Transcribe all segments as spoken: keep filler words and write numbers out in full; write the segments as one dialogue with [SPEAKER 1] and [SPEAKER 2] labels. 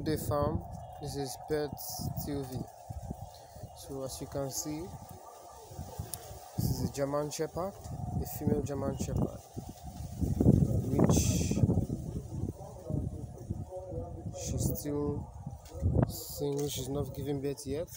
[SPEAKER 1] Day Farm. This is Pets T V. So as you can see, this is a German Shepherd, a female German Shepherd, which she's still single. She's not giving birth yet.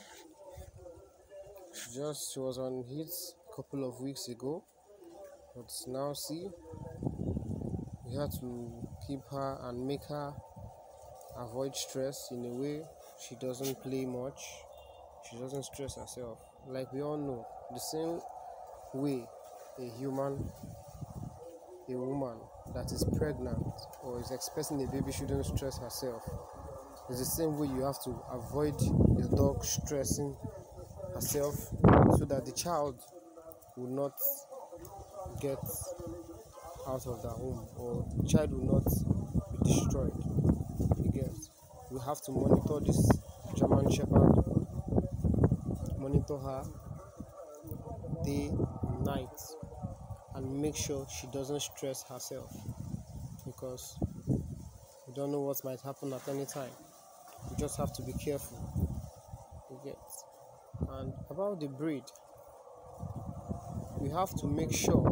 [SPEAKER 1] She just she was on heat a couple of weeks ago, but now see, we had to keep her and make her avoid stress in a way. She doesn't play much, she doesn't stress herself. Like we all know, the same way a human a woman that is pregnant or is expecting a baby shouldn't stress herself, it's the same way you have to avoid your dog stressing herself, so that the child will not get out of the home, or the child will not be destroyed. You get? We have to monitor this German Shepherd, monitor her day and night, and make sure she doesn't stress herself, because we don't know what might happen at any time. We just have to be careful. You get? And about the breed, we have to make sure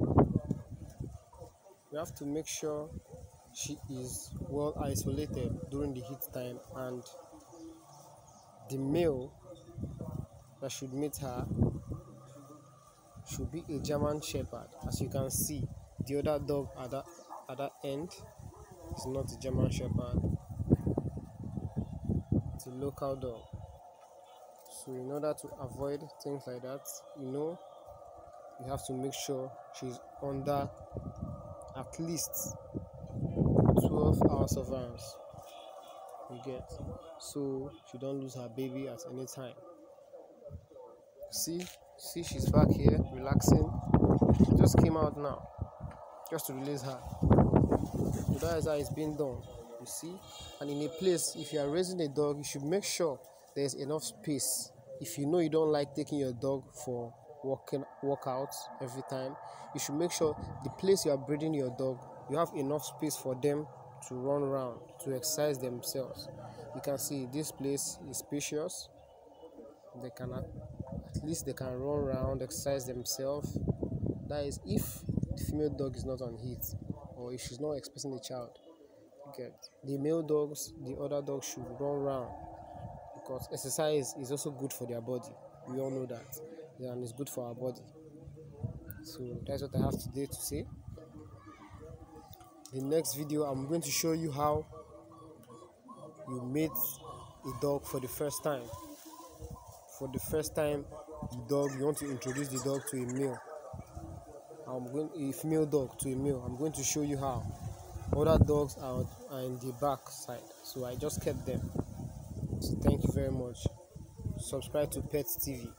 [SPEAKER 1] we have to make sure she is well isolated during the heat time, and the male that should meet her should be a German Shepherd. As you can see, the other dog at that at that end is not a German Shepherd, it's a local dog. So in order to avoid things like that, you know, you have to make sure she's under at least twelve hours surveillance. You get? So she don't lose her baby at any time. See, see, she's back here relaxing. She just came out now, just to release her. So that is how it's being done. You see, and in a place, if you are raising a dog, you should make sure there's enough space. If you know you don't like taking your dog for walking workouts every time, you should make sure the place you are breeding your dog, you have enough space for them to run around, to exercise themselves. You can see this place is spacious. They can at least they can run around, exercise themselves. That is if the female dog is not on heat, or if she's not expecting a child. Okay. The male dogs, the other dogs should run around, because exercise is also good for their body. We all know that, yeah, and it's good for our body. So that's what I have today to say. The next video, I'm going to show you how you meet a dog for the first time. For the first time, the dog, you want to introduce the dog to a male. I'm going a female dog to a male. I'm going to show you how. Other dogs are, are in the back side, so I just kept them. So thank you very much. Subscribe to Pets T V.